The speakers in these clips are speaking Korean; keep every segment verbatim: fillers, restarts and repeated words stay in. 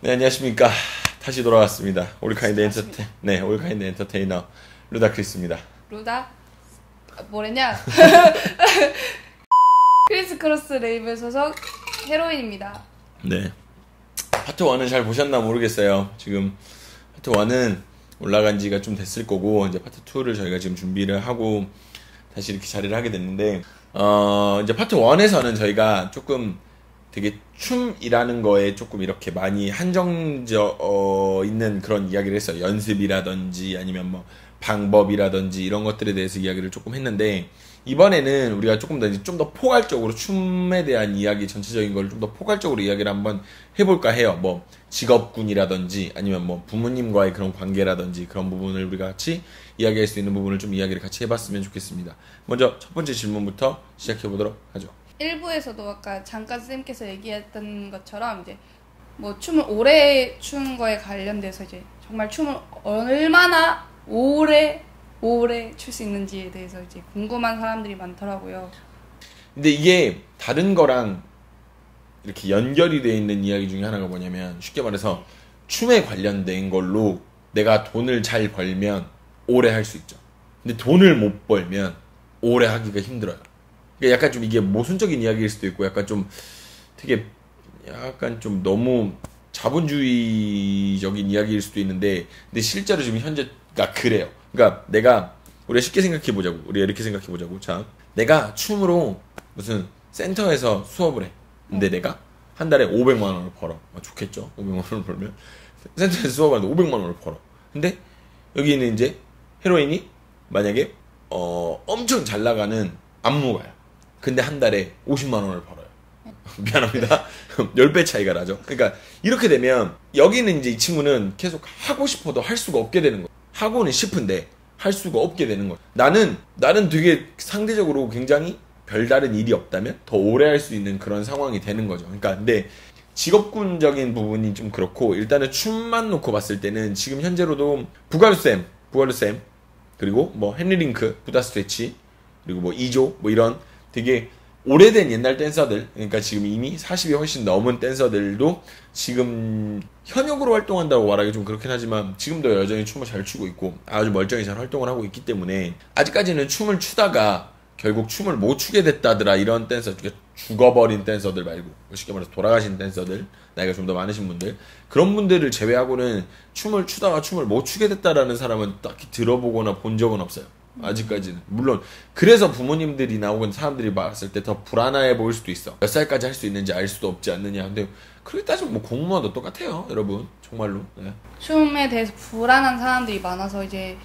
네, 안녕하십니까. 다시 돌아왔습니다. 올카인드 엔터테, 네, 올카인드 엔터테이너 루다크리스입니다. 루다? 아, 뭐랬냐? 크리스 크로스 레이블 소속 헤로인입니다. 네. 파트 일은 잘 보셨나 모르겠어요. 지금 파트 일은 올라간 지가 좀 됐을 거고, 이제 파트 이를 저희가 지금 준비를 하고 다시 이렇게 자리를 하게 됐는데, 어, 이제 파트 일에서는 저희가 조금 되게 춤이라는 거에 조금 이렇게 많이 한정져 어, 있는 그런 이야기를 했어요. 연습이라든지 아니면 뭐 방법이라든지 이런 것들에 대해서 이야기를 조금 했는데, 이번에는 우리가 조금 더 좀 더 포괄적으로 춤에 대한 이야기 전체적인 걸 좀 더 포괄적으로 이야기를 한번 해볼까 해요. 뭐 직업군이라든지 아니면 뭐 부모님과의 그런 관계라든지 그런 부분을 우리가 같이 이야기할 수 있는 부분을 좀 이야기를 같이 해봤으면 좋겠습니다. 먼저 첫 번째 질문부터 시작해보도록 하죠. 일부에서도 아까 잠깐 쌤께서 얘기했던 것처럼 이제 뭐 춤을 오래 추는 거에 관련돼서 이제 정말 춤을 얼마나 오래 오래 출 수 있는지에 대해서 이제 궁금한 사람들이 많더라고요. 근데 이게 다른 거랑 이렇게 연결이 되어 있는 이야기 중에 하나가 뭐냐면, 쉽게 말해서 춤에 관련된 걸로 내가 돈을 잘 벌면 오래 할 수 있죠. 근데 돈을 못 벌면 오래 하기가 힘들어요. 그러니까 약간 좀 이게 모순적인 이야기일 수도 있고, 약간 좀 되게 약간 좀 너무 자본주의적인 이야기일 수도 있는데, 근데 실제로 지금 현재가 그래요. 그러니까 내가, 우리가 쉽게 생각해보자고, 우리가 이렇게 생각해보자고. 자, 내가 춤으로 무슨 센터에서 수업을 해. 근데 어. 내가 한 달에 오백만 원을 벌어. 아, 좋겠죠? 오백만 원을 벌면. 센터에서 수업하는데 오백만 원을 벌어. 근데 여기는 이제 헤로인이 만약에 어 엄청 잘 나가는 안무가야. 근데 한 달에 오십만 원을 벌어요. 미안합니다. 십 배 차이가 나죠. 그러니까 이렇게 되면 여기는 이제 이 친구는 계속 하고 싶어도 할 수가 없게 되는 거예요. 하고는 싶은데 할 수가 없게 되는 거예요. 나는 나는 되게 상대적으로 굉장히 별다른 일이 없다면 더 오래 할 수 있는 그런 상황이 되는 거죠. 그러니까 근데 직업군적인 부분이 좀 그렇고, 일단은 춤만 놓고 봤을 때는 지금 현재로도 부가루쌤, 부가루쌤 그리고 뭐 헨리링크, 부다스트레치, 그리고 뭐 이조, 뭐 이런 되게 오래된 옛날 댄서들, 그러니까 지금 이미 사십이 훨씬 넘은 댄서들도 지금 현역으로 활동한다고 말하기 좀 그렇긴 하지만 지금도 여전히 춤을 잘 추고 있고 아주 멀쩡히 잘 활동을 하고 있기 때문에, 아직까지는 춤을 추다가 결국 춤을 못 추게 됐다더라 이런 댄서, 죽어버린 댄서들 말고 쉽게 말해서 돌아가신 댄서들, 나이가 좀 더 많으신 분들, 그런 분들을 제외하고는 춤을 추다가 춤을 못 추게 됐다라는 사람은 딱히 들어보거나 본 적은 없어요. 아직까지는. 물론 그래서 부모님들이나 혹은 사람들이 봤을 때 더 불안해 보일 수도 있어. 몇 살까지 할 수 있는지 알 수도 없지 않느냐. 근데 그렇게 따지면 뭐 공무원도 똑같아요, 여러분. 정말로. 네. 춤에 대해서 불안한 사람들이 많아서 이제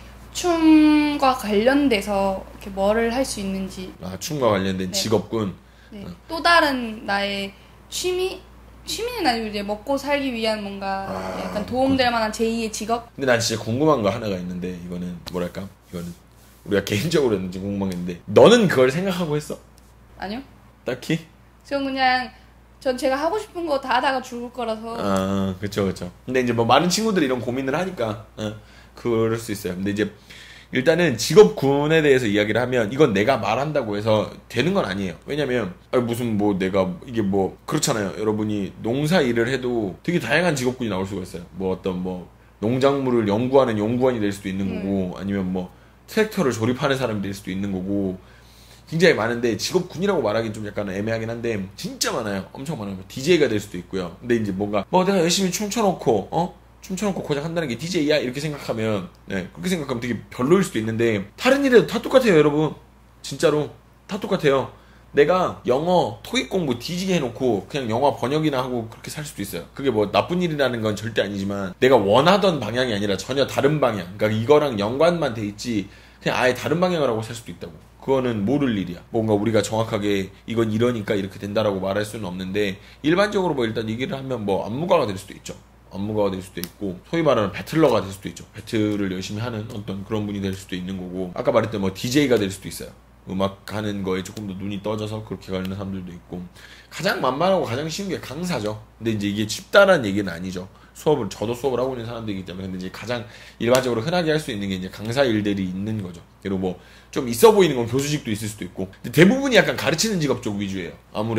춤과 관련돼서 이렇게 뭐를 할 수 있는지. 아, 춤과 관련된 네. 직업군. 네. 어. 또 다른 나의 취미? 취미는 아니고 이제 먹고 살기 위한 뭔가 아, 약간 도움될 만한 제이의 직업? 근데 난 진짜 궁금한 거 하나가 있는데, 이거는 뭐랄까? 이거는 우리가 개인적으로는 좀 궁금한 게 있는데, 너는 그걸 생각하고 했어? 아니요. 딱히? 전 그냥 전 제가 하고 싶은 거 다 하다가 죽을 거라서. 아, 그쵸, 그쵸. 근데 이제 뭐 많은 친구들이 이런 고민을 하니까, 어, 그럴 수 있어요. 근데 이제 일단은 직업군에 대해서 이야기를 하면, 이건 내가 말한다고 해서 되는 건 아니에요. 왜냐면 아니 무슨 뭐 내가 이게 뭐 그렇잖아요. 여러분이 농사 일을 해도 되게 다양한 직업군이 나올 수가 있어요. 뭐 어떤 뭐 농작물을 연구하는 연구원이 될 수도 있는 거고, 아니면 뭐 트랙터를 조립하는 사람이 될 수도 있는 거고, 굉장히 많은데 직업군이라고 말하기는 좀 약간 애매하긴 한데 진짜 많아요. 엄청 많아요. 디제이가 될 수도 있고요. 근데 이제 뭔가 뭐 내가 열심히 춤춰놓고 어? 춤춰놓고 고작 한다는 게 디제이야? 이렇게 생각하면, 네, 그렇게 생각하면 되게 별로일 수도 있는데, 다른 일에도 다 똑같아요, 여러분. 진짜로 다 똑같아요. 내가 영어 토익 공부 뒤지게 해놓고 그냥 영화 번역이나 하고 그렇게 살 수도 있어요. 그게 뭐 나쁜 일이라는 건 절대 아니지만, 내가 원하던 방향이 아니라 전혀 다른 방향, 그러니까 이거랑 연관만 돼 있지 그냥 아예 다른 방향을 하고 살 수도 있다고. 그거는 모를 일이야. 뭔가 우리가 정확하게 이건 이러니까 이렇게 된다라고 말할 수는 없는데, 일반적으로 뭐 일단 얘기를 하면 뭐 안무가가 될 수도 있죠. 안무가가 될 수도 있고, 소위 말하는 배틀러가 될 수도 있죠. 배틀을 열심히 하는 어떤 그런 분이 될 수도 있는 거고, 아까 말했던 뭐 디제이가 될 수도 있어요. 음악 하는 거에 조금 더 눈이 떠져서 그렇게 가는 사람들도 있고, 가장 만만하고 가장 쉬운 게 강사죠. 근데 이제 이게 쉽다라는 얘기는 아니죠. 수업을, 저도 수업을 하고 있는 사람들이기 때문에. 근데 이제 가장 일반적으로 흔하게 할 수 있는 게 이제 강사 일들이 있는 거죠. 그리고 뭐 좀 있어 보이는 건 교수직도 있을 수도 있고, 근데 대부분이 약간 가르치는 직업 쪽 위주예요. 아무래도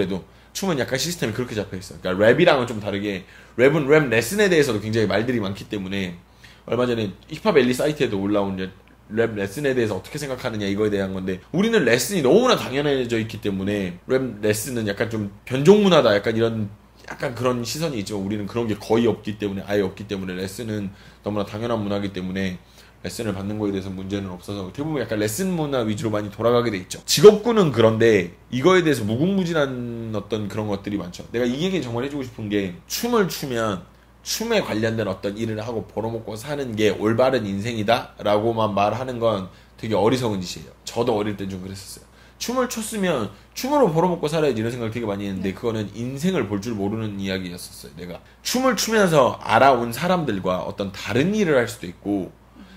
춤은 약간 시스템이 그렇게 잡혀있어. 그러니까 랩이랑은 좀 다르게 랩은 랩 레슨에 대해서도 굉장히 말들이 많기 때문에 얼마 전에 힙합 엘리 사이트에도 올라온 이제 랩 레슨에 대해서 어떻게 생각하느냐 이거에 대한 건데 우리는 레슨이 너무나 당연해져 있기 때문에 랩 레슨은 약간 좀 변종문화다 약간 이런 약간 그런 시선이 있지만 우리는 그런 게 거의 없기 때문에 아예 없기 때문에 레슨은 너무나 당연한 문화이기 때문에 레슨을 받는 거에 대해서 문제는 없어서 대부분 약간 레슨 문화 위주로 많이 돌아가게 돼 있죠. 직업군은 그런데 이거에 대해서 무궁무진한 어떤 그런 것들이 많죠. 내가 이 얘기 정말 해주고 싶은 게 춤을 추면 춤에 관련된 어떤 일을 하고 벌어먹고 사는 게 올바른 인생이다 라고만 말하는 건 되게 어리석은 짓이에요. 저도 어릴 때 좀 그랬었어요. 춤을 췄으면 춤으로 벌어먹고 살아야지 이런 생각을 되게 많이 했는데 그거는 인생을 볼 줄 모르는 이야기였었어요. 내가 춤을 추면서 알아온 사람들과 어떤 다른 일을 할 수도 있고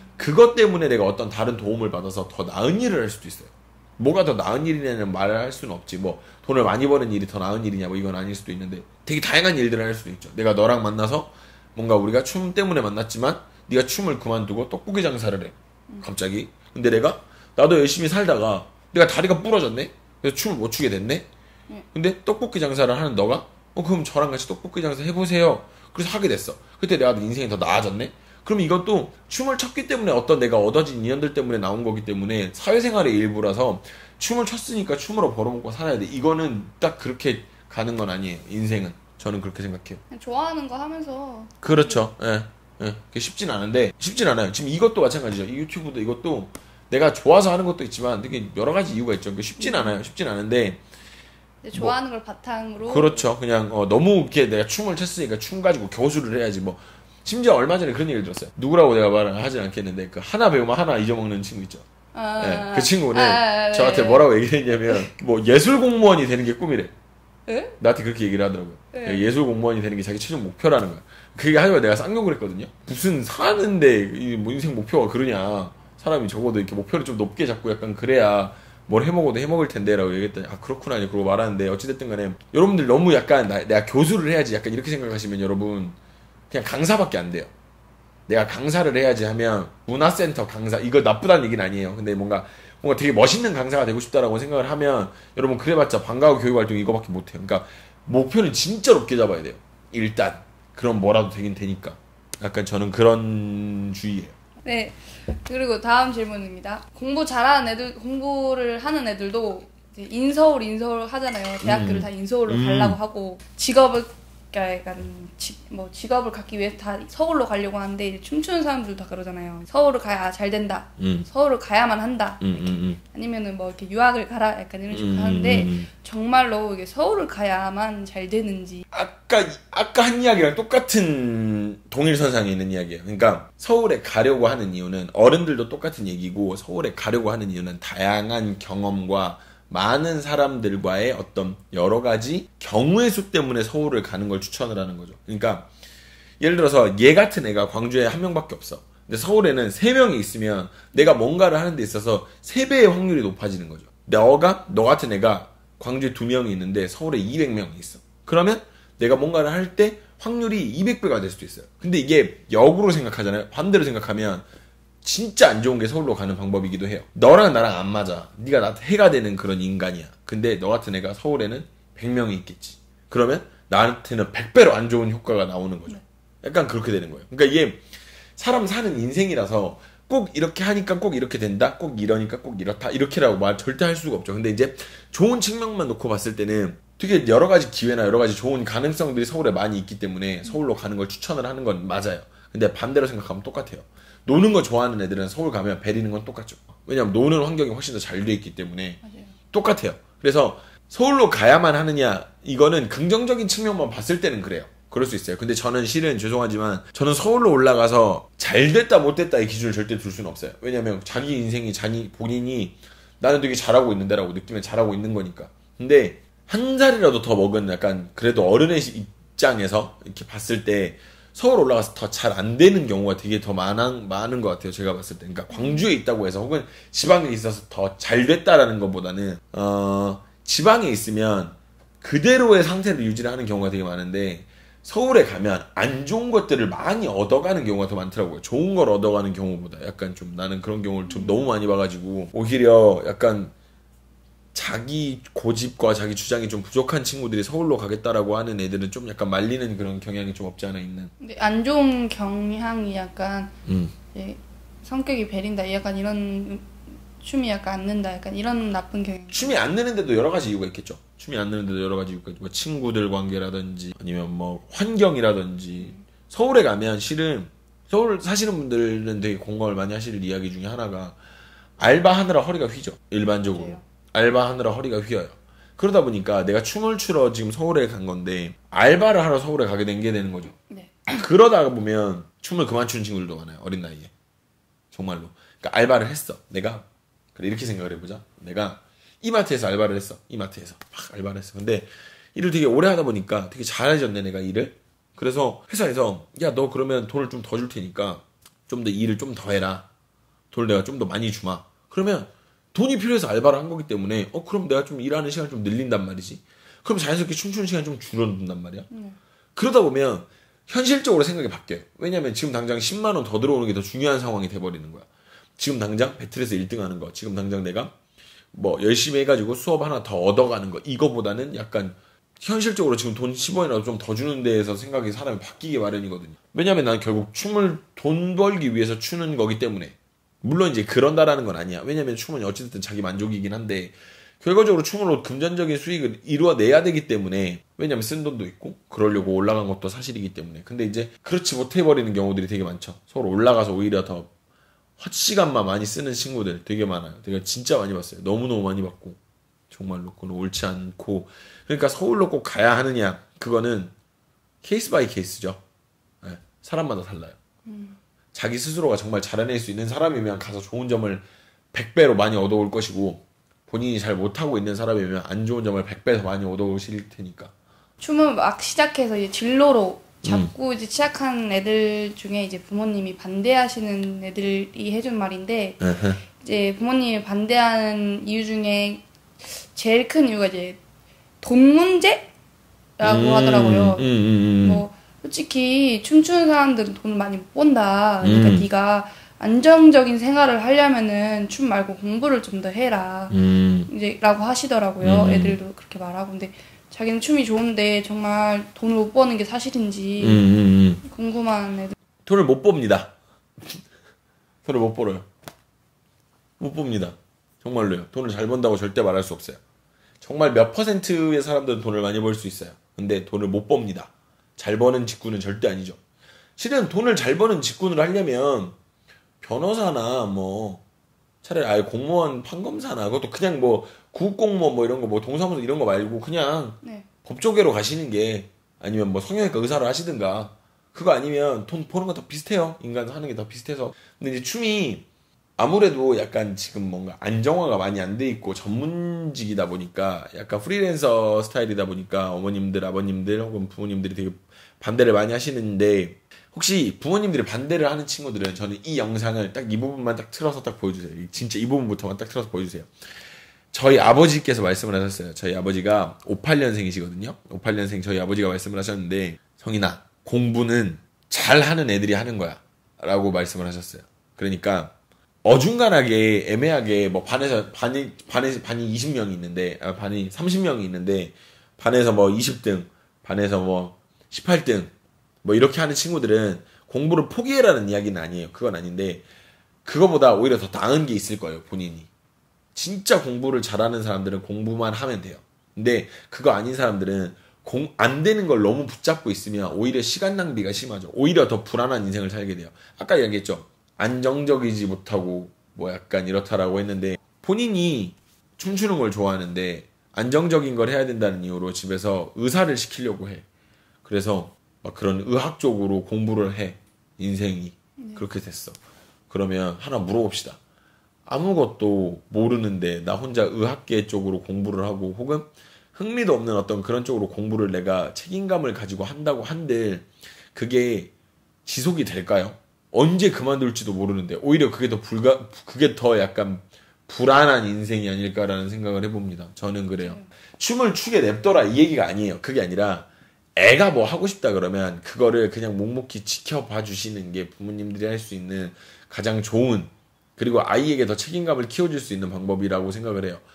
그것 때문에 내가 어떤 다른 도움을 받아서 더 나은 일을 할 수도 있어요. 뭐가 더 나은 일이냐는 말을 할 수는 없지. 뭐 돈을 많이 버는 일이 더 나은 일이냐 뭐 이건 아닐 수도 있는데 되게 다양한 일들을 할 수도 있죠. 내가 너랑 만나서 뭔가 우리가 춤 때문에 만났지만 네가 춤을 그만두고 떡볶이 장사를 해. 갑자기. 근데 내가 나도 열심히 살다가 내가 다리가 부러졌네. 그래서 춤을 못 추게 됐네. 근데 떡볶이 장사를 하는 너가 어 그럼 저랑 같이 떡볶이 장사 해보세요. 그래서 하게 됐어. 그때 내가 인생이 더 나아졌네. 그럼 이것도 춤을 췄기 때문에 어떤 내가 얻어진 인연들 때문에 나온 거기 때문에 사회생활의 일부라서 춤을 췄으니까 춤으로 벌어먹고 살아야 돼. 이거는 딱 그렇게 가는 건 아니에요. 인생은. 저는 그렇게 생각해요. 좋아하는 거 하면서. 그렇죠. 예. 예. 그게 쉽진 않은데 쉽진 않아요. 지금 이것도 마찬가지죠. 이 유튜브도 이것도 내가 좋아서 하는 것도 있지만 되게 여러 가지 이유가 있죠. 쉽진 않아요. 쉽진 않은데 좋아하는 뭐, 걸 바탕으로. 그렇죠. 그냥 어, 너무 이렇게 내가 춤을 췄으니까 춤 가지고 교수를 해야지 뭐. 심지어 얼마 전에 그런 얘기를 들었어요. 누구라고 내가 말을 하진 않겠는데 그 하나 배우면 하나 잊어먹는 친구 있죠. 아, 네, 그 친구는 아, 네. 저한테 뭐라고 얘기를 했냐면 뭐 예술 공무원이 되는 게 꿈이래. 에? 나한테 그렇게 얘기를 하더라고요. 네. 예술 공무원이 되는 게 자기 최종 목표라는 거야. 그게 하지만 내가 쌍욕을 했거든요. 무슨 사는데 이 뭐 인생 목표가 그러냐. 사람이 적어도 이렇게 목표를 좀 높게 잡고 약간 그래야 뭘 해먹어도 해먹을 텐데 라고 얘기했더니 아 그렇구나 그러고 말하는데 어찌됐든 간에 여러분들 너무 약간 나, 내가 교수를 해야지 약간 이렇게 생각하시면 여러분 그냥 강사밖에 안 돼요. 내가 강사를 해야지 하면 문화센터 강사 이거 나쁘다는 얘기는 아니에요. 근데 뭔가 뭔가 되게 멋있는 강사가 되고 싶다라고 생각을 하면 여러분 그래봤자 방과후 교육활동 이거밖에 못해요. 그러니까 목표는 진짜 높게 잡아야 돼요. 일단 그럼 뭐라도 되긴 되니까. 약간 저는 그런 주의예요. 네. 그리고 다음 질문입니다. 공부 잘하는 애들 공부를 하는 애들도 이제 인서울 인서울 하잖아요. 대학교를 음. 다 인서울로 음. 가려고 하고 직업을 약간 지, 뭐 직업을 갖기 위해서 다 서울로 가려고 하는데 이제 춤추는 사람들도 다 그러잖아요. 서울을 가야 잘 된다. 음. 서울을 가야만 한다. 음, 음, 음. 아니면은 뭐 이렇게 유학을 가라 약간 이런 식으로 음, 하는데 음, 음. 정말로 이게 서울을 가야만 잘 되는지. 아까 아까 한 이야기랑 똑같은 동일선상에 있는 이야기예요. 그러니까 서울에 가려고 하는 이유는 어른들도 똑같은 얘기고 서울에 가려고 하는 이유는 다양한 경험과 많은 사람들과의 어떤 여러 가지 경우의 수 때문에 서울을 가는 걸 추천을 하는 거죠. 그러니까 예를 들어서 얘 같은 애가 광주에 한 명밖에 없어. 근데 서울에는 세 명이 있으면 내가 뭔가를 하는 데 있어서 세 배의 확률이 높아지는 거죠. 너가 너 같은 애가 광주에 두 명이 있는데 서울에 이백 명이 있어. 그러면 내가 뭔가를 할 때 확률이 이백 배가 될 수도 있어요. 근데 이게 역으로 생각하잖아요. 반대로 생각하면 진짜 안 좋은 게 서울로 가는 방법이기도 해요. 너랑 나랑 안 맞아. 네가 나한테 해가 되는 그런 인간이야. 근데 너 같은 애가 서울에는 백 명이 있겠지. 그러면 나한테는 백 배로 안 좋은 효과가 나오는 거죠. 약간 그렇게 되는 거예요. 그러니까 이게 사람 사는 인생이라서 꼭 이렇게 하니까 꼭 이렇게 된다. 꼭 이러니까 꼭 이렇다. 이렇게라고 말 절대 할 수가 없죠. 근데 이제 좋은 측면만 놓고 봤을 때는 되게 여러 가지 기회나 여러 가지 좋은 가능성들이 서울에 많이 있기 때문에 서울로 가는 걸 추천을 하는 건 맞아요. 근데 반대로 생각하면 똑같아요. 노는 거 좋아하는 애들은 서울 가면 베리는 건 똑같죠. 왜냐면 노는 환경이 훨씬 더 잘 돼 있기 때문에 맞아요. 똑같아요. 그래서 서울로 가야만 하느냐 이거는 긍정적인 측면만 봤을 때는 그래요. 그럴 수 있어요. 근데 저는 실은 죄송하지만 저는 서울로 올라가서 잘 됐다 못 됐다의 기준을 절대 둘 수는 없어요. 왜냐면 자기 인생이 자기 본인이 나는 되게 잘하고 있는데라고 느끼면 잘하고 있는 거니까. 근데 한 살이라도 더 먹은 약간 그래도 어른의 입장에서 이렇게 봤을 때 서울 올라가서 더 잘 안 되는 경우가 되게 더 많은, 많은 것 같아요. 제가 봤을 때. 그러니까 광주에 있다고 해서 혹은 지방에 있어서 더 잘 됐다라는 것보다는 어, 지방에 있으면 그대로의 상태를 유지를 하는 경우가 되게 많은데 서울에 가면 안 좋은 것들을 많이 얻어가는 경우가 더 많더라고요. 좋은 걸 얻어가는 경우보다 약간 좀 나는 그런 경우를 좀 너무 많이 봐가지고 오히려 약간 자기 고집과 자기 주장이 좀 부족한 친구들이 서울로 가겠다라고 하는 애들은 좀 약간 말리는 그런 경향이 좀 없지 않아 있는. 근데 안 좋은 경향이 약간 음. 이제 성격이 베린다 약간 이런 춤이 약간 안 는다 약간 이런 나쁜 경향. 춤이 안 느는데도 여러 가지 이유가 있겠죠. 춤이 안 느는데도 여러 가지 이유가 있고 뭐 친구들 관계라든지 아니면 뭐 환경이라든지. 서울에 가면 실은 서울 사시는 분들은 되게 공감을 많이 하실 이야기 중에 하나가 알바하느라 허리가 휘죠. 일반적으로. 맞아요. 알바하느라 허리가 휘어요. 그러다 보니까 내가 춤을 추러 지금 서울에 간 건데 알바를 하러 서울에 가게 된 게 되는 거죠. 네. 그러다가 보면 춤을 그만 추는 친구들도 많아요. 어린 나이에. 정말로. 그러니까 알바를 했어. 내가 그래 이렇게 생각을 해보자. 내가 이마트에서 알바를 했어. 이마트에서 막 알바를 했어. 근데 일을 되게 오래 하다 보니까 되게 잘해졌네 내가 일을. 그래서 회사에서 야 너 그러면 돈을 좀 더 줄 테니까 좀 더 일을 좀 더 해라. 돈을 내가 좀 더 많이 주마. 그러면 돈이 필요해서 알바를 한 거기 때문에 어 그럼 내가 좀 일하는 시간 좀 늘린단 말이지. 그럼 자연스럽게 춤추는 시간 좀 줄어든단 말이야. 음. 그러다 보면 현실적으로 생각이 바뀌어요. 왜냐면 지금 당장 십만 원 더 들어오는 게 더 중요한 상황이 돼버리는 거야. 지금 당장 배틀에서 일 등 하는 거, 지금 당장 내가 뭐 열심히 해가지고 수업 하나 더 얻어가는 거, 이거보다는 약간 현실적으로 지금 돈 십 원이라도 좀 더 주는 데에서 생각이 사람이 바뀌기 마련이거든요. 왜냐면 난 결국 춤을 돈 벌기 위해서 추는 거기 때문에. 물론 이제 그런다라는 건 아니야. 왜냐면 춤은 어쨌든 자기 만족이긴 한데 결과적으로 춤으로 금전적인 수익을 이루어내야 되기 때문에 왜냐면 쓴 돈도 있고 그러려고 올라간 것도 사실이기 때문에. 근데 이제 그렇지 못해버리는 경우들이 되게 많죠. 서로 올라가서 오히려 더 헛시간만 많이 쓰는 친구들 되게 많아요. 제가 진짜 많이 봤어요. 너무너무 많이 봤고 정말로 그건 옳지 않고. 그러니까 서울로 꼭 가야 하느냐 그거는 케이스 바이 케이스죠. 네, 사람마다 달라요. 음. 자기 스스로가 정말 잘해낼 수 있는 사람이면 가서 좋은 점을 백 배로 많이 얻어올 것이고 본인이 잘 못하고 있는 사람이면 안 좋은 점을 백 배 더 많이 얻어오실 테니까. 춤을 막 시작해서 이제 진로로 잡고 음. 이제 시작한 애들 중에 이제 부모님이 반대하시는 애들이 해준 말인데 uh-huh. 이제 부모님이 반대하는 이유 중에 제일 큰 이유가 이제 돈 문제라고 음, 하더라고요. 음, 음, 음. 뭐 솔직히 춤추는 사람들은 돈을 많이 못 번다. 그러니까 음. 네가 안정적인 생활을 하려면은 춤 말고 공부를 좀 더 해라. 음. 이제라고 하시더라고요. 음. 애들도 그렇게 말하고. 근데 자기는 춤이 좋은데 정말 돈을 못 버는 게 사실인지 음, 음, 음. 궁금한 애들. 돈을 못 봅니다. 돈을 못 벌어요. 못 봅니다. 정말로요. 돈을 잘 번다고 절대 말할 수 없어요. 정말 몇 퍼센트의 사람들은 돈을 많이 벌 수 있어요. 근데 돈을 못 법니다. 잘 버는 직군은 절대 아니죠. 실은 돈을 잘 버는 직군을 하려면 변호사나 뭐 차라리 아예 공무원 판검사나 그것도 그냥 뭐 구급공무원 뭐 이런 거 뭐 동사무소 이런 거 말고 그냥 네. 법조계로 가시는 게 아니면 뭐 성형외과 의사를 하시든가 그거 아니면 돈 버는 거 더 비슷해요. 인간 하는 게 더 비슷해서. 근데 이제 춤이 아무래도 약간 지금 뭔가 안정화가 많이 안 돼 있고 전문직이다 보니까 약간 프리랜서 스타일이다 보니까 어머님들, 아버님들 혹은 부모님들이 되게 반대를 많이 하시는데 혹시 부모님들이 반대를 하는 친구들은 저는 이 영상을 딱 이 부분만 딱 틀어서 딱 보여주세요. 진짜 이 부분부터만 딱 틀어서 보여주세요. 저희 아버지께서 말씀을 하셨어요. 저희 아버지가 오십팔 년생이시거든요. 오십팔 년생 저희 아버지가 말씀을 하셨는데 성인아, 공부는 잘하는 애들이 하는 거야 라고 말씀을 하셨어요. 그러니까 어중간하게 애매하게 뭐 반에서 반이 반에 반이 이십 명이 있는데 아, 반이 삼십 명이 있는데 반에서 뭐 이십 등, 반에서 뭐 십팔 등 뭐 이렇게 하는 친구들은 공부를 포기해라는 이야기는 아니에요. 그건 아닌데 그거보다 오히려 더 나은 게 있을 거예요. 본인이 진짜 공부를 잘하는 사람들은 공부만 하면 돼요. 근데 그거 아닌 사람들은 공, 안 되는 걸 너무 붙잡고 있으면 오히려 시간 낭비가 심하죠. 오히려 더 불안한 인생을 살게 돼요. 아까 이야기했죠. 안정적이지 못하고 뭐 약간 이렇다라고 했는데 본인이 춤추는 걸 좋아하는데 안정적인 걸 해야 된다는 이유로 집에서 의사를 시키려고 해. 그래서 막 그런 의학 쪽으로 공부를 해. 인생이 네. 그렇게 됐어. 그러면 하나 물어봅시다. 아무것도 모르는데 나 혼자 의학계 쪽으로 공부를 하고 혹은 흥미도 없는 어떤 그런 쪽으로 공부를 내가 책임감을 가지고 한다고 한들 그게 지속이 될까요? 언제 그만둘지도 모르는데 오히려 그게 더 불가 그게 더 약간 불안한 인생이 아닐까라는 생각을 해봅니다. 저는 그래요. 네. 춤을 추게 냅둬라 이 얘기가 아니에요. 그게 아니라 애가 뭐 하고 싶다 그러면 그거를 그냥 묵묵히 지켜봐 주시는 게 부모님들이 할 수 있는 가장 좋은 그리고 아이에게 더 책임감을 키워줄 수 있는 방법이라고 생각을 해요.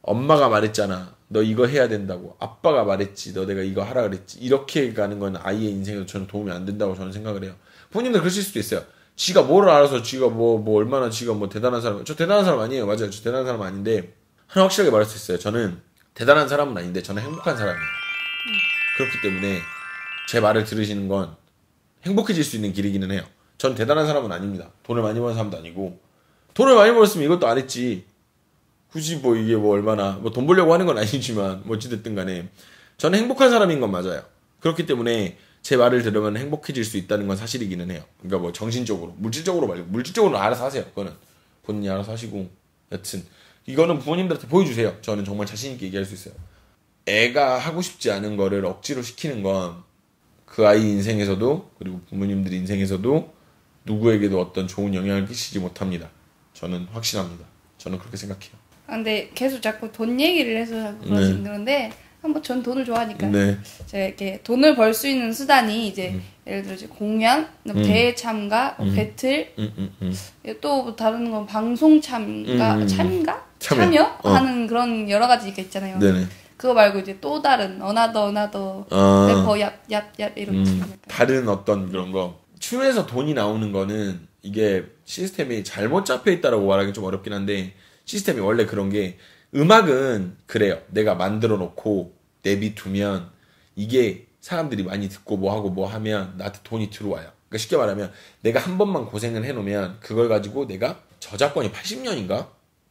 엄마가 말했잖아. 너 이거 해야 된다고. 아빠가 말했지. 너 내가 이거 하라 그랬지. 이렇게 가는 건 아이의 인생에서 저는 도움이 안 된다고 저는 생각을 해요. 부모님들 그러실 수도 있어요. 지가 뭐를 알아서 지가 뭐, 뭐 얼마나 지가 뭐 대단한 사람. 저 대단한 사람 아니에요. 맞아요. 저 대단한 사람 아닌데 하나 확실하게 말할 수 있어요. 저는 대단한 사람은 아닌데 저는 행복한 사람이에요. 음. 그렇기 때문에 제 말을 들으시는 건 행복해질 수 있는 길이기는 해요. 전 대단한 사람은 아닙니다. 돈을 많이 버는 사람도 아니고 돈을 많이 벌었으면 이것도 안 했지. 굳이 뭐 이게 뭐 얼마나 뭐 돈 벌려고 하는 건 아니지만 뭐 어찌됐든 간에 저는 행복한 사람인 건 맞아요. 그렇기 때문에 제 말을 들으면 행복해질 수 있다는 건 사실이기는 해요. 그러니까 뭐 정신적으로 물질적으로 말고 물질적으로는 알아서 하세요. 그거는 본인이 알아서 하시고 여튼 이거는 부모님들한테 보여주세요. 저는 정말 자신 있게 얘기할 수 있어요. 애가 하고 싶지 않은 거를 억지로 시키는 건 그 아이 인생에서도 그리고 부모님들 인생에서도 누구에게도 어떤 좋은 영향을 끼치지 못합니다. 저는 확신합니다. 저는 그렇게 생각해요. 아, 근데 계속 자꾸 돈 얘기를 해서 그러시는 네. 건데 한번 전 돈을 좋아하니까 네. 제가 이렇게 돈을 벌 수 있는 수단이 이제 음. 예를 들어 이제 공연, 음. 대회 참가, 뭐 음. 배틀, 음, 음, 음. 또 다른 건 방송 참가, 음. 참가? 참여. 참여? 어. 하는 그런 여러 가지가 있잖아요. 네네. 그거 말고 이제 또 다른 어나더 어나더 아. 래퍼 얍얍얍 이런 음, 다른 어떤 그런 거. 춤에서 돈이 나오는 거는 이게 시스템이 잘못 잡혀 있다라고 말하기 좀 어렵긴 한데 시스템이 원래 그런 게 음악은 그래요. 내가 만들어 놓고 내비두면 이게 사람들이 많이 듣고 뭐 하고 뭐 하면 나한테 돈이 들어와요. 그러니까 쉽게 말하면 내가 한 번만 고생을 해놓으면 그걸 가지고 내가 저작권이 팔십 년인가?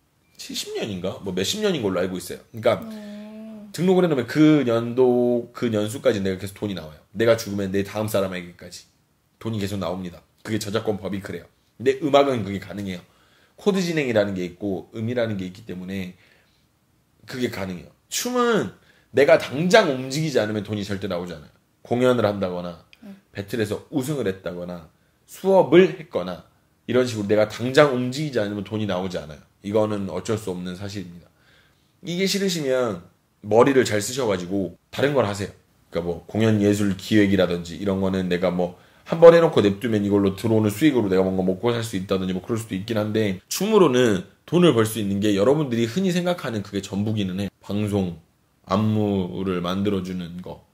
칠십 년인가? 뭐 몇십 년인 걸로 알고 있어요. 그러니까 음. 등록을 해놓으면 그 연도 그 년수까지 내가 계속 돈이 나와요. 내가 죽으면 내 다음 사람에게까지 돈이 계속 나옵니다. 그게 저작권 법이 그래요. 근데 음악은 그게 가능해요. 코드 진행이라는 게 있고 음이라는 게 있기 때문에 그게 가능해요. 춤은 내가 당장 움직이지 않으면 돈이 절대 나오지 않아요. 공연을 한다거나 배틀에서 우승을 했다거나 수업을 했거나 이런 식으로 내가 당장 움직이지 않으면 돈이 나오지 않아요. 이거는 어쩔 수 없는 사실입니다. 이게 싫으시면 머리를 잘 쓰셔가지고 다른 걸 하세요. 그러니까 뭐 공연 예술 기획이라든지 이런 거는 내가 뭐 한 번 해놓고 냅두면 이걸로 들어오는 수익으로 내가 뭔가 먹고 살 수 있다든지 뭐 그럴 수도 있긴 한데 춤으로는 돈을 벌 수 있는 게 여러분들이 흔히 생각하는 그게 전부기는 해. 방송, 안무를 만들어주는 거,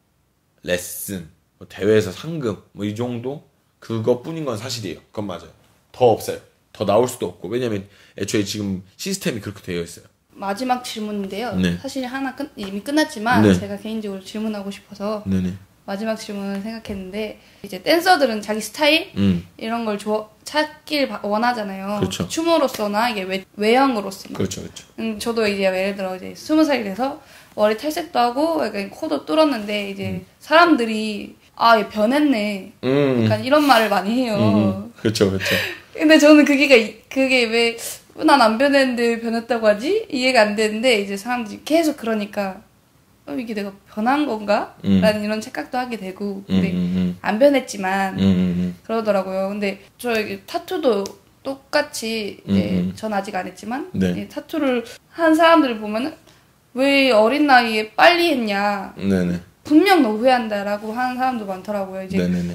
레슨, 뭐 대회에서 상금 뭐 이 정도 그것뿐인 건 사실이에요. 그건 맞아요. 더 없어요. 더 나올 수도 없고 왜냐면 애초에 지금 시스템이 그렇게 되어 있어요. 마지막 질문인데요. 네. 사실 하나 끝, 이미 끝났지만 네. 제가 개인적으로 질문하고 싶어서 네네. 마지막 질문을 생각했는데 이제 댄서들은 자기 스타일 음. 이런 걸 조, 찾길 바- 원하잖아요. 그렇죠. 춤으로서나 이게 외, 외형으로서나. 그렇죠, 그렇죠. 음, 저도 이제 예를 들어 이제 스무 살이 돼서 머리 탈색도 하고 약간 코도 뚫었는데 이제 음. 사람들이 아, 얘 변했네. 음. 약간 이런 말을 많이 해요. 음. 그렇죠, 그렇죠. 근데 저는 그게 그게 왜 난 안 변했는데 변했다고 하지? 이해가 안 되는데 이제 사람들이 계속 그러니까 어, 이게 내가 변한 건가? 음. 라는 이런 착각도 하게 되고 음, 근데 음, 음. 안 변했지만 음, 음, 그러더라고요. 근데 저 이게 타투도 똑같이 이제 음, 음. 전 아직 안 했지만 네. 이 타투를 한 사람들을 보면은 왜 어린 나이에 빨리 했냐? 음. 네네. 분명 너 후회한다라고 하는 사람도 많더라고요. 이제 네네네.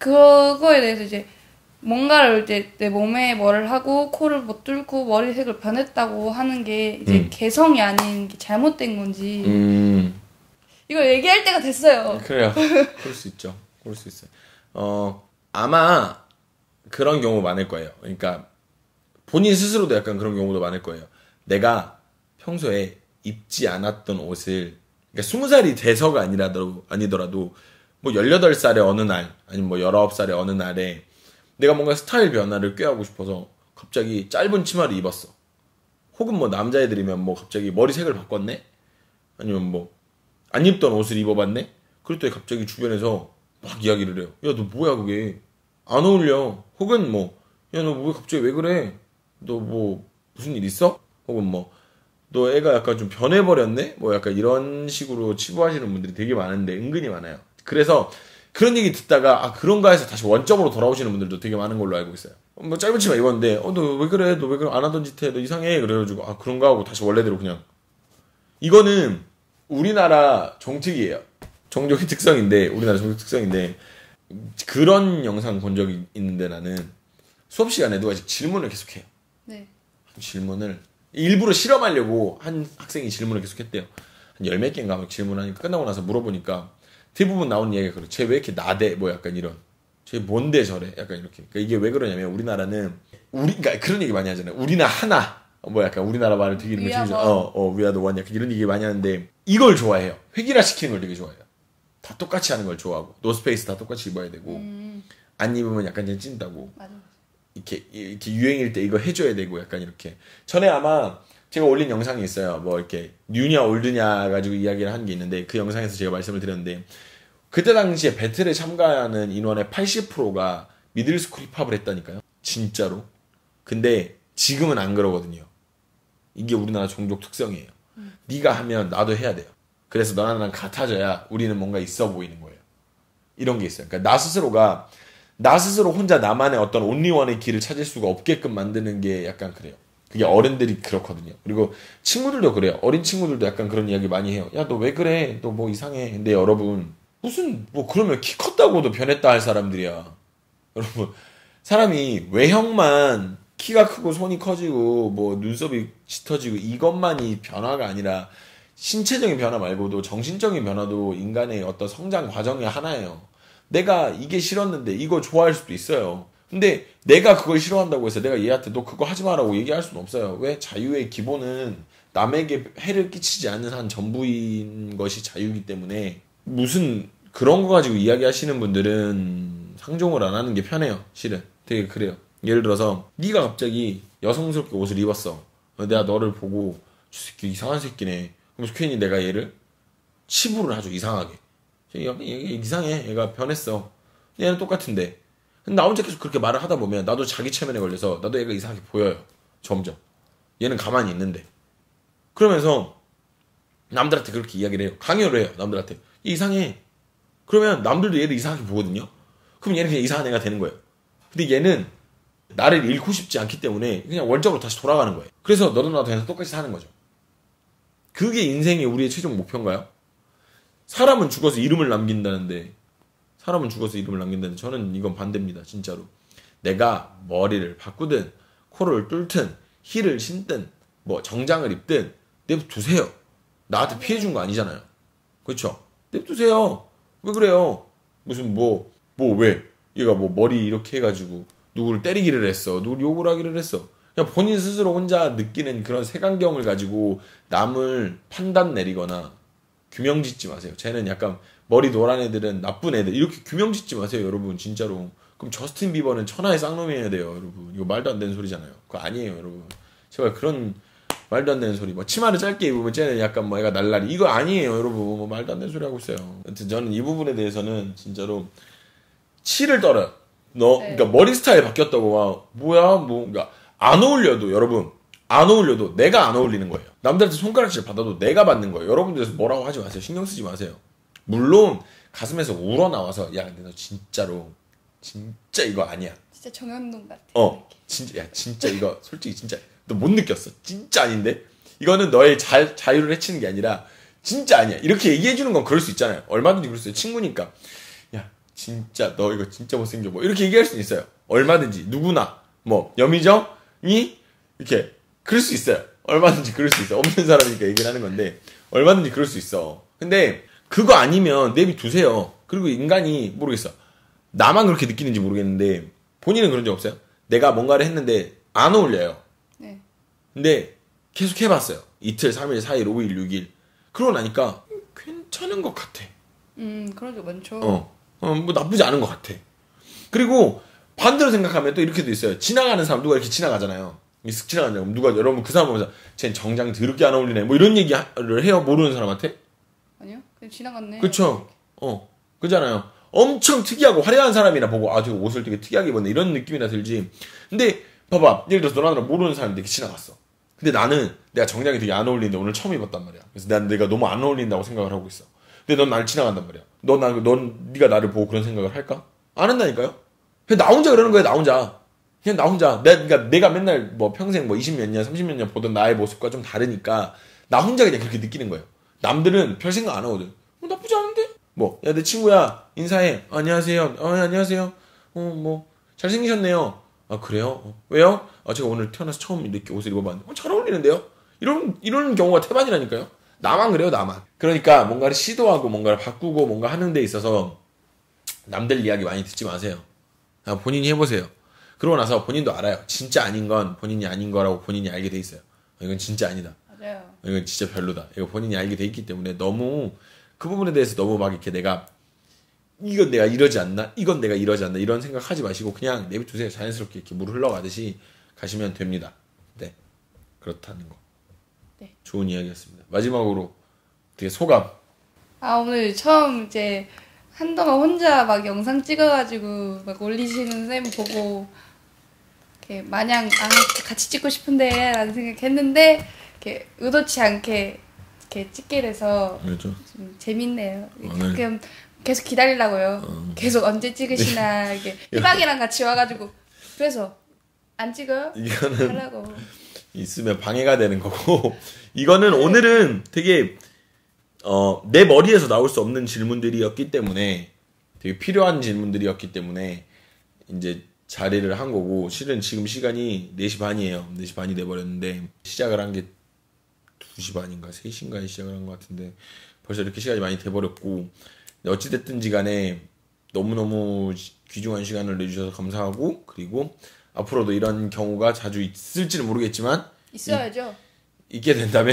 그거에 대해서 이제 뭔가를 이제 내 몸에 뭐를 하고 코를 못 뚫고 머리색을 변했다고 하는 게 이제 음. 개성이 아닌 게 잘못된 건지 음. 이거 얘기할 때가 됐어요. 그래요. 그럴 수 있죠. 그럴 수 있어요. 어, 아마 그런 경우 많을 거예요. 그러니까 본인 스스로도 약간 그런 경우도 많을 거예요. 내가 평소에 입지 않았던 옷을 그러니까 스무 살이 돼서가 아니라도, 아니더라도 뭐 열여덟 살의 어느 날 아니면 뭐 열아홉 살의 어느 날에 내가 뭔가 스타일 변화를 꾀하고 싶어서 갑자기 짧은 치마를 입었어. 혹은 뭐 남자애들이면 뭐 갑자기 머리색을 바꿨네? 아니면 뭐 안 입던 옷을 입어봤네? 그럴 때 갑자기 주변에서 막 이야기를 해요. 야, 너 뭐야 그게? 안 어울려. 혹은 뭐, 야, 너 왜 갑자기 왜 그래? 너 뭐 무슨 일 있어? 혹은 뭐, 너 애가 약간 좀 변해버렸네? 뭐 약간 이런 식으로 치부하시는 분들이 되게 많은데 은근히 많아요. 그래서 그런 얘기 듣다가 아 그런가 해서 다시 원점으로 돌아오시는 분들도 되게 많은 걸로 알고 있어요. 뭐 짧은 치마 입었는데 어 너 왜 그래? 너 왜 그래? 안 하던 짓 해? 너 이상해? 그래가지고 아 그런가 하고 다시 원래대로 그냥. 이거는 우리나라 정특이에요. 종족의 특성인데 우리나라 종족 특성인데 그런 영상 본 적이 있는데 나는 수업 시간에 누가 질문을 계속해요. 네. 질문을 일부러 실험하려고 한 학생이 질문을 계속 했대요. 한 열 몇 개인가 막 질문하니까 끝나고 나서 물어보니까 대부분 나오는 얘기가 그래. 쟤 왜 이렇게 나대? 뭐 약간 이런. 쟤 뭔데 저래? 약간 이렇게. 그러니까 이게 왜 그러냐면 우리나라는 우리 그러니까 그런 얘기 많이 하잖아요. 우리나 하나. 뭐 약간 우리나라 말을 되게 이런 거 되게 좋아. 어, 어, we are the one 약간 이런 얘기 많이 하는데 이걸 좋아해요. 획일화 시키는 걸 되게 좋아해요. 다 똑같이 하는 걸 좋아하고 노스페이스 다 똑같이 입어야 되고 음. 안 입으면 약간 그냥 찐다고. 맞아. 이렇게 이렇게 유행일 때 이거 해줘야 되고 약간 이렇게. 전에 아마 제가 올린 영상이 있어요. 뭐 이렇게 뉴냐 올드냐 가지고 이야기를 한 게 있는데 그 영상에서 제가 말씀을 드렸는데 그때 당시에 배틀에 참가하는 인원의 팔십 퍼센트가 미들스쿨 힙합을 했다니까요. 진짜로. 근데 지금은 안 그러거든요. 이게 우리나라 종족 특성이에요. 음. 네가 하면 나도 해야 돼요. 그래서 너랑 나랑 같아져야 우리는 뭔가 있어 보이는 거예요. 이런 게 있어요. 그러니까 나 스스로가 나 스스로 혼자 나만의 어떤 온리원의 길을 찾을 수가 없게끔 만드는 게 약간 그래요. 그게 어른들이 그렇거든요. 그리고 친구들도 그래요. 어린 친구들도 약간 그런 이야기 많이 해요. 야, 너 왜 그래? 너 뭐 이상해. 근데 여러분 무슨 뭐 그러면 키 컸다고도 변했다 할 사람들이야. 여러분 사람이 외형만 키가 크고 손이 커지고 뭐 눈썹이 짙어지고 이것만이 변화가 아니라 신체적인 변화 말고도 정신적인 변화도 인간의 어떤 성장 과정의 하나예요. 내가 이게 싫었는데 이거 좋아할 수도 있어요. 근데 내가 그걸 싫어한다고 해서 내가 얘한테 너 그거 하지 마라고 얘기할 수는 없어요. 왜? 자유의 기본은 남에게 해를 끼치지 않는 한 전부인 것이 자유이기 때문에 무슨 그런 거 가지고 이야기하시는 분들은 상종을 안 하는 게 편해요. 실은 되게 그래요. 예를 들어서 네가 갑자기 여성스럽게 옷을 입었어. 내가 너를 보고 저 새끼 이상한 새끼네. 그럼 괜히 내가 얘를 치부를 하죠. 이상하게. 얘가 이상해. 얘가 변했어. 얘는 똑같은데. 근데 나 혼자 계속 그렇게 말을 하다 보면 나도 자기 체면에 걸려서 나도 얘가 이상하게 보여요. 점점. 얘는 가만히 있는데. 그러면서 남들한테 그렇게 이야기를 해요. 강요를 해요. 남들한테. 얘 이상해. 그러면 남들도 얘를 이상하게 보거든요. 그럼 얘는 그냥 이상한 애가 되는 거예요. 근데 얘는 나를 잃고 싶지 않기 때문에 그냥 원적으로 다시 돌아가는 거예요. 그래서 너도 나도 그냥 똑같이 사는 거죠. 그게 인생의 우리의 최종 목표인가요? 사람은 죽어서 이름을 남긴다는데 사람은 죽어서 이름을 남긴다는데 저는 이건 반대입니다. 진짜로. 내가 머리를 바꾸든 코를 뚫든 힐을 신든 뭐 정장을 입든 냅두세요. 나한테 피해준 거 아니잖아요. 그렇죠? 냅두세요. 왜 그래요? 무슨 뭐 뭐 왜? 얘가 뭐 머리 이렇게 해가지고 누구를 때리기를 했어. 누구를 욕을 하기를 했어. 그냥 본인 스스로 혼자 느끼는 그런 색안경을 가지고 남을 판단 내리거나 규명 짓지 마세요. 쟤는 약간 머리 노란 애들은 나쁜 애들 이렇게 규명 짓지 마세요. 여러분 진짜로. 그럼 저스틴 비버는 천하의 쌍놈이어야 돼요. 여러분. 이거 말도 안 되는 소리잖아요. 그거 아니에요. 여러분. 제가 그런 말도 안 되는 소리. 뭐 치마를 짧게 입으면 쟤는 약간 뭐 애가 날라리. 이거 아니에요. 여러분. 뭐 말도 안 되는 소리 하고 있어요. 아무튼 저는 이 부분에 대해서는 진짜로 치를 떨어요. 너, 네. 그러니까 머리 스타일 바뀌었다고 막 뭐야 뭐 그러니까 안 어울려도 여러분 안 어울려도 내가 안 어울리는 거예요. 남들한테 손가락질 받아도 내가 받는 거예요. 여러분들에서 뭐라고 하지 마세요. 신경 쓰지 마세요. 물론 가슴에서 우러나와서 야 근데 너 진짜로 진짜 이거 아니야. 진짜 정현동 같아. 어 진짜 야 진짜 이거 솔직히 진짜 너 못 느꼈어. 진짜 아닌데 이거는 너의 자, 자유를 해치는 게 아니라 진짜 아니야. 이렇게 얘기해주는 건 그럴 수 있잖아요. 얼마든지 그럴 수 있어요. 친구니까 야 진짜 너 이거 진짜 못생겨 뭐 이렇게 얘기할 수 있어요. 얼마든지 누구나 뭐 여미정이 이렇게 그럴 수 있어요. 얼마든지 그럴 수 있어. 없는 사람이니까 얘기를 하는 건데 얼마든지 그럴 수 있어. 근데 그거 아니면 내비 두세요. 그리고 인간이 모르겠어. 나만 그렇게 느끼는지 모르겠는데 본인은 그런 적 없어요? 내가 뭔가를 했는데 안 어울려요. 네. 근데 계속 해봤어요. 이틀, 삼일, 사일, 오일, 육일. 그러고 나니까 괜찮은 것 같아. 음, 그런 적 많죠. 어, 어, 뭐 나쁘지 않은 것 같아. 그리고 반대로 생각하면 또 이렇게도 있어요. 지나가는 사람 누가 이렇게 지나가잖아요. 쓱 지나가냐고 누가 여러분 그 사람 보면서 쟤는 정장 더럽게 안 어울리네 뭐 이런 얘기를 해요. 모르는 사람한테? 아니요, 그냥 지나갔네. 그쵸? 어, 그잖아요. 엄청 특이하고 화려한 사람이나 보고 아, 저 옷을 되게 특이하게 입었네 이런 느낌이나 들지. 근데 봐봐, 예를 들어서 너랑 모르는 사람이 이렇게 지나갔어. 근데 나는 내가 정장이 되게 안 어울리는데 오늘 처음 입었단 말이야. 그래서 난 내가 너무 안 어울린다고 생각을 하고 있어. 근데 넌 나를 지나간단 말이야. 넌, 나, 넌 네가 나를 보고 그런 생각을 할까? 안 한다니까요. 그냥 나 혼자 그러는 거야. 나 혼자. 그냥 나 혼자. 내가, 그러니까 내가 맨날 뭐 평생 뭐 이십 몇 년, 삼십 몇 년 보던 나의 모습과 좀 다르니까 나 혼자 그냥 그렇게 느끼는 거예요. 남들은 별 생각 안 하거든. 어, 나쁘지 않은데? 뭐, 야, 내 친구야. 인사해. 어, 안녕하세요. 어, 안녕하세요. 어, 뭐, 잘생기셨네요. 아 그래요? 어, 왜요? 아 제가 오늘 태어나서 처음 이렇게 옷을 입어봤는데 어, 잘 어울리는데요? 이런 이런 경우가 태반이라니까요. 나만 그래요, 나만. 그러니까 뭔가를 시도하고 뭔가를 바꾸고 뭔가 하는 데 있어서 남들 이야기 많이 듣지 마세요. 그냥 본인이 해보세요. 그러고 나서 본인도 알아요. 진짜 아닌 건 본인이 아닌 거라고 본인이 알게 돼 있어요. 이건 진짜 아니다. 맞아요. 이건 진짜 별로다. 이거 본인이 알게 돼 있기 때문에 너무 그 부분에 대해서 너무 막 이렇게 내가 이건 내가 이러지 않나? 이건 내가 이러지 않나? 이런 생각하지 마시고 그냥 내비두세요. 자연스럽게 이렇게 물을 흘러가듯이 가시면 됩니다. 네, 그렇다는 거. 네. 좋은 이야기였습니다. 마지막으로 되게 소감. 아 오늘 처음 이제 한동안 혼자 막 영상 찍어가지고 막 올리시는 쌤 보고 이렇게 마냥 아 같이 찍고 싶은데라는 생각했는데 이렇게 의도치 않게 이렇게 찍게 돼서 그렇죠. 좀 재밌네요. 어, 네. 가끔 계속 기다리려고요. 어. 계속 언제 찍으시나 이게 희박이랑 같이 와가지고 그래서 안 찍어요? 이거는 하려고. 있으면 방해가 되는 거고 이거는 오늘은 되게 어, 내 머리에서 나올 수 없는 질문들이었기 때문에 되게 필요한 질문들이었기 때문에 이제 자리를 한 거고 실은 지금 시간이 네 시 반이에요. 네 시 반이 돼버렸는데 시작을 한 게 두 시 반인가 세 시인가에 시작을 한 것 같은데 벌써 이렇게 시간이 많이 돼버렸고 어찌됐든지 간에 너무너무 귀중한 시간을 내주셔서 감사하고 그리고 앞으로도 이런 경우가 자주 있을지는 모르겠지만 있어야죠. 이, 있게 된다면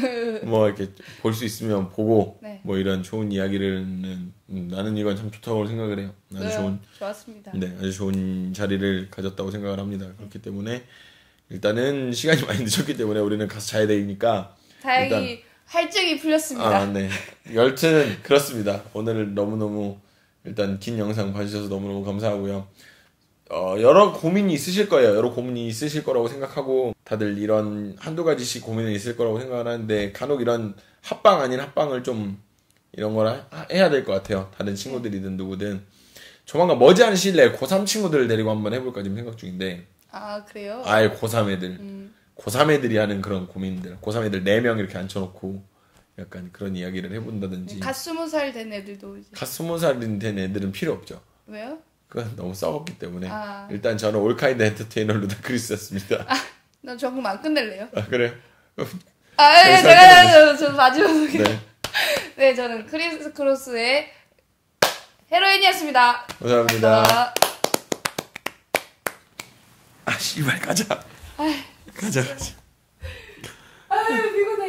뭐 이렇게 볼 수 있으면 보고 네. 뭐 이런 좋은 이야기를는 음, 나는 이건 참 좋다고 생각을 해요. 아주 네, 좋은 좋았습니다. 네 아주 좋은 자리를 가졌다고 생각을 합니다. 그렇기 때문에 일단은 시간이 많이 늦었기 때문에 우리는 가서 자야 되니까 다행히 일단, 할증이 풀렸습니다. 아, 네. 여튼 그렇습니다. 오늘 너무너무 일단 긴 영상 봐주셔서 너무너무 감사하고요. 어, 여러 고민이 있으실 거예요. 여러 고민이 있으실 거라고 생각하고 다들 이런 한두 가지씩 고민이 있을 거라고 생각을 하는데 간혹 이런 합방 아닌 합방을 좀 이런 걸 하, 해야 될 것 같아요. 다른 친구들이든 누구든. 조만간 머지않은 시일 내에 고삼 친구들을 데리고 한번 해볼까 지금 생각 중인데 아 그래요? 아예 고삼 애들. 음. 고삼 애들이 하는 그런 고민들. 고삼 애들 네 명 이렇게 앉혀놓고 약간 그런 이야기를 해본다든지. 갓 스무 살 된 애들도 이제. 갓 스무 살 된 애들은 필요 없죠. 왜요? 그건 너무 썩었기 때문에. 아. 일단 저는 올카인드 엔터테이너 루다크리스였습니다. 아, 나 조금 안 끝낼래요. 아, 그래요? 아, 예, 제가 저 마지막에. 네. 네, 저는 크리스 크로스의 헤로인이었습니다. 감사합니다. 감사합니다. 아, 씨발, 가자. 가자, 가자. 아유, 피곤해.